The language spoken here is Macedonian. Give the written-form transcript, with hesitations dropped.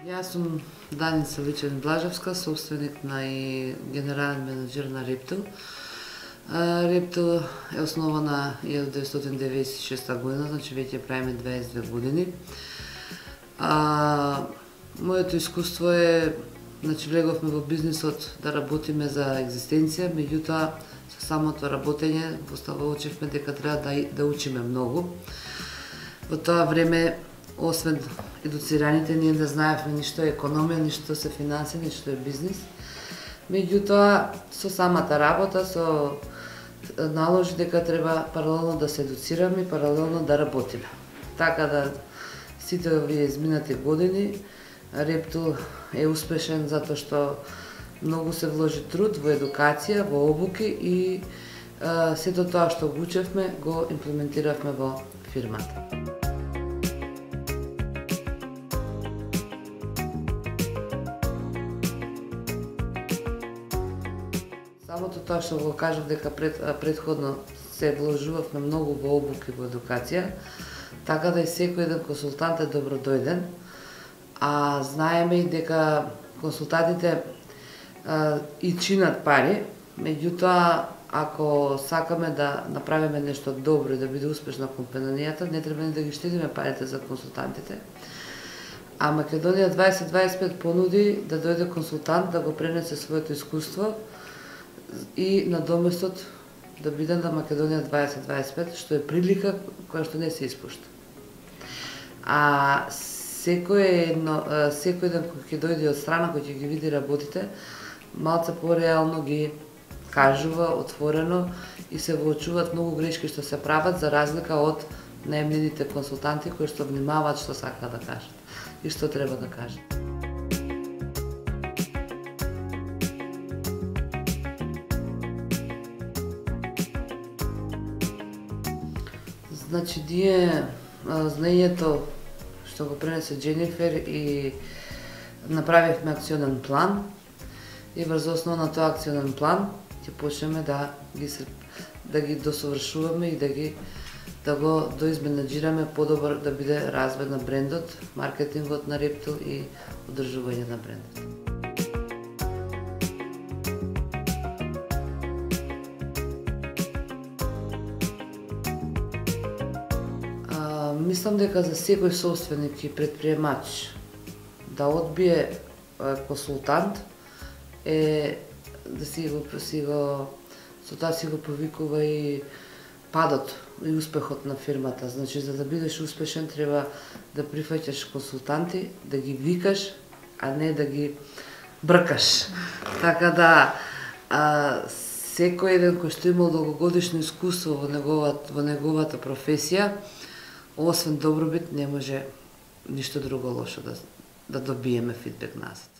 Јас сум Даница Личен-Блажевска, собственик на и генерален менеджер на Reptil. Reptil е основана 1996 година, значи веќе правиме 22 години. Моето искуство е, значи влеговме во бизнисот да работиме за екзистенција, меѓутоа со самото работење оставувавме дека треба да учиме многу. Во тоа време, освен едуцираните, ние не знаевме ништо е економија, ништо се финансии, ништо е бизнис. Меѓутоа, со самата работа, наложи дека треба паралелно да се едуцираме и паралелно да работиме. Така да сите овие изминати години Reptil е успешен затоа што многу се вложи труд во едукација, во обуки и сето тоа што го учевме го имплементиравме во фирмата. Самото тоа што го кажав дека предходно се вложувавме многу во обуки, во едукација, така да и секој еден консултант е добродојден, а знаеме и дека консултантите и чинат пари, меѓутоа ако сакаме да направиме нешто добро и да биде успешна компанијата, не треба ни да ги штедиме парите за консултантите. А Македонија 2025 понуди да дојде консултант да го пренесе своето искуство и на доместот да биде на Македонија 2025, што е прилика која што не се испушта. А секој еден кој ќе дојде од страна, кој ќе ги види работите, малце пореално ги кажува отворено и се воочуваат многу грешки што се прават, за разлика од наемните консултанти кои што внимаваат што сакаат да кажат и што треба да кажат. Значи, ние знаењето што го пренесе Дженифер и направивме акционен план и врз основа на тоа акционен план ќе почнеме да ги досовршуваме и да го доизменеджираме подобар да биде развој на брендот, маркетингот на Reptil и одржување на брендот. Мислам дека за секој собственик и предприемач да одбие консултант е да со тоа си го повикува и падот и успехот на фирмата. Значи, за да бидеш успешен треба да прифаќаш консултанти, да ги викаш, а не да ги бркаш. Така да секој еден кој што имал долгогодишно искуство во неговата професија, освен добробит, не може ништо друго лошо да добиеме фидбек назад.